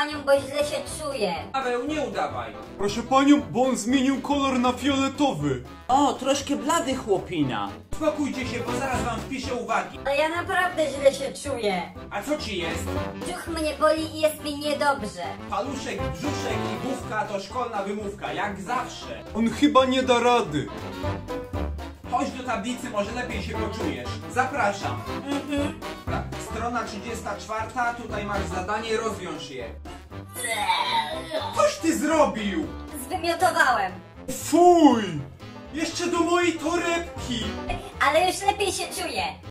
panią, bo źle się czuję. Paweł, nie udawaj. Proszę panią, bo on zmienił kolor na fioletowy. O, troszkę blady chłopina. Spokójcie się, bo zaraz wam wpiszę uwagi. Ale ja naprawdę źle się czuję. A co ci jest? Brzuch mnie boli i jest mi niedobrze. Paluszek, brzuszek i główka to szkolna wymówka, jak zawsze. On chyba nie da rady. Chodź do tablicy, może lepiej się poczujesz. Zapraszam. Dobra, strona 34, tutaj masz zadanie, rozwiąż je. Coś ty zrobił! Zwymiotowałem. Fuj! Jeszcze do mojej torebki! Ale już lepiej się czuję.